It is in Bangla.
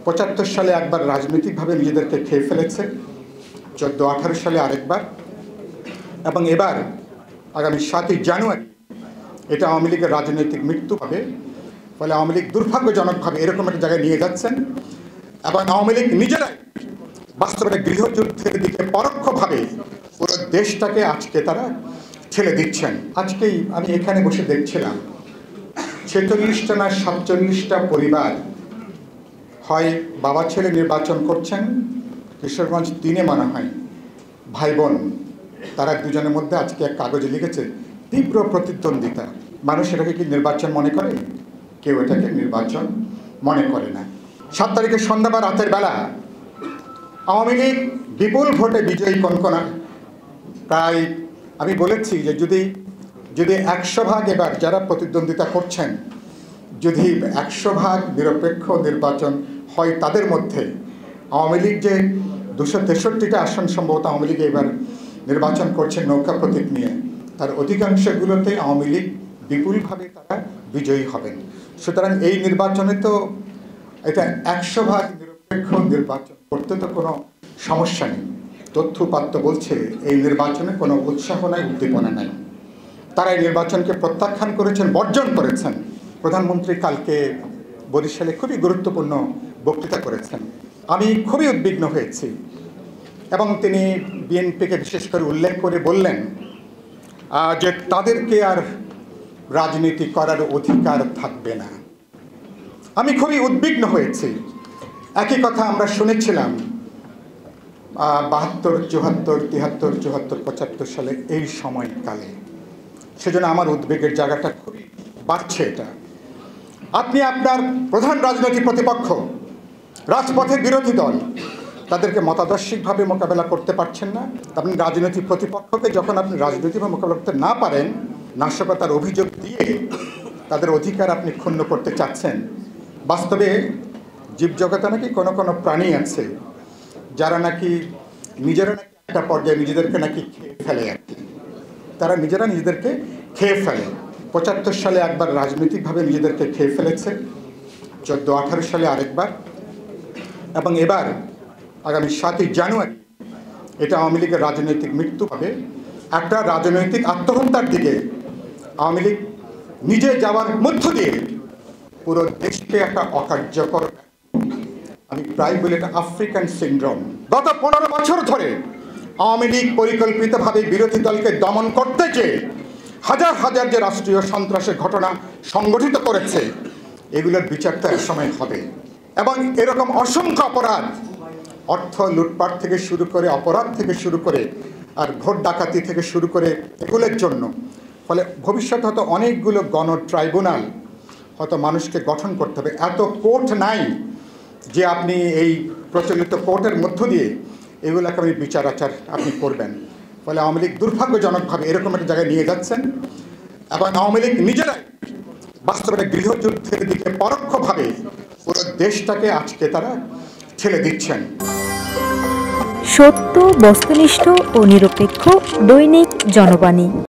৭৫ সালে একবার রাজনৈতিকভাবে নিজেদেরকে খেয়ে ফেলেছে, ১৪-১৮ সালে আরেকবার, এবং এবার আগামী ৭ই জানুয়ারি এটা আওয়ামী লীগের রাজনৈতিক মৃত্যু হবে। ফলে আওয়ামী লীগ দুর্ভাগ্যজনকভাবে এরকম একটা জায়গায় নিয়ে যাচ্ছেন এবং আওয়ামী লীগ নিজেরাই বাস্তবে গৃহযুদ্ধের দিকে পরোক্ষভাবে পুরো দেশটাকে আজকে তারা ঠেলে দিচ্ছেন। আজকেই আমি এখানে বসে দেখছিলাম ৪৬টা না ৪৭টা পরিবার হয় বাবা ছেলে নির্বাচন করছেন, কিশোরগঞ্জ ৩-এ মনে হয় ভাই বোন, তারা দুজনের মধ্যে আজকে এক কাগজে লিখেছে তীব্র প্রতিদ্বন্দ্বিতা। মানুষ এটাকে কি নির্বাচন মনে করে? কেউ এটাকে নির্বাচন মনে করে না। ৭ তারিখের সন্ধ্যা বা রাতের বেলা আওয়ামী লীগ বিপুল ভোটে বিজয়ী কনকনা। প্রায় আমি বলেছি যে যদি ১০০ ভাগ এবার যারা প্রতিদ্বন্দ্বিতা করছেন, যদি ১০০ ভাগ নিরপেক্ষ নির্বাচন হয় তাদের মধ্যে আওয়ামী লীগ যে ২৬৩টা আসন সম্ভবত আওয়ামী লীগ এবার নির্বাচন করছে নৌকা প্রতীক নিয়ে, তার অধিকাংশগুলোতে আওয়ামী লীগ বিপুলভাবে তারা বিজয়ী হবেন। সুতরাং এই নির্বাচনে তো এটা ১০০ ভাগ নিরপেক্ষ নির্বাচন করতে তো কোনো সমস্যা নেই। তথ্যপাত্র বলছে এই নির্বাচনে কোনো উৎসাহ নাই, উদ্দীপনা নাই। তারা এই নির্বাচনকে প্রত্যাখ্যান করেছেন, বর্জন করেছেন। প্রধানমন্ত্রী কালকে বরিশালে খুবই গুরুত্বপূর্ণ বক্তৃতা করেছেন। আমি খুবই উদ্বিগ্ন হয়েছি এবং তিনি বিএনপিকে বিশেষ করে উল্লেখ করে বললেন যে তাদেরকে আর রাজনীতি করার অধিকার থাকবে না। আমি খুবই উদ্বিগ্ন হয়েছি। একই কথা আমরা শুনেছিলাম ৭২, ৭৪, ৭৩, ৭৪, ৭৫ সালে এই সময়কালে। সেজন্য আমার উদ্বেগের জায়গাটা খুবই বাড়ছে। এটা আপনি আপনার প্রধান রাজনৈতিক প্রতিপক্ষ, রাজপথের বিরোধী দল, তাদেরকে মতাদর্শিকভাবে মোকাবেলা করতে পারছেন না। আপনি রাজনৈতিক প্রতিপক্ষকে যখন আপনি রাজনৈতিকভাবে মোকাবেলা করতে না পারেন, নাশকতার অভিযোগ দিয়ে তাদের অধিকার আপনি ক্ষুণ্ণ করতে চাচ্ছেন। বাস্তবে জীবজগতে নাকি কোনো কোনো প্রাণী আছে যারা নাকি নিজেরা নাকি একটা পর্যায়ে নিজেদেরকে নাকি খেয়ে ফেলে। আর কি তারা নিজেরা নিজেদেরকে খেয়ে ফেলে। ৭৫ সালে একবার রাজনৈতিকভাবে নিজেদেরকে খেয়ে ফেলেছে, ১৪-১৮ সালে আরেকবার, এবং এবার আগামী ৭ই জানুয়ারি এটা আওয়ামী লীগের রাজনৈতিক মৃত্যু হবে। একটা রাজনৈতিক আত্মহত্যার দিকে আওয়ামী লীগ নিজে যাওয়ার মধ্য দিয়ে পুরো দেশকে একটা অকার্যকর, আমি প্রায় বলি এটা আফ্রিকান সিনড্রোম। গত ১৫ বছর ধরে আওয়ামী লীগ পরিকল্পিতভাবে বিরোধী দলকে দমন করতে চেয়ে হাজার হাজার যে রাষ্ট্রীয় সন্ত্রাসের ঘটনা সংগঠিত করেছে, এগুলোর বিচার তো এক সময় হবে। এবং এরকম অসংখ্য অপরাধ, অর্থ লুটপাট থেকে শুরু করে, অপরাধ থেকে শুরু করে, আর ভোট ডাকাতি থেকে শুরু করে, এগুলোর জন্য ফলে ভবিষ্যতে হয়তো অনেকগুলো গণ ট্রাইব্যুনাল হয়তো মানুষকে গঠন করতে হবে। এত কোর্ট নাই যে আপনি এই প্রচলিত কোর্টের মধ্য দিয়ে এগুলোকে আপনি বিচার আচার আপনি করবেন। ফলে আওয়ামী লীগ দুর্ভাগ্যজনকভাবে এরকম একটা জায়গায় নিয়ে যাচ্ছেন এবং আওয়ামী লীগ নিজেরাই বাস্তবে গৃহযুদ্ধের দিকে পরোক্ষভাবে পুরো দেশটাকে আজকে তারা ঠেলে দিচ্ছেন। সত্য, বস্তুনিষ্ঠ ও নিরপেক্ষ দৈনিক জনবাণী।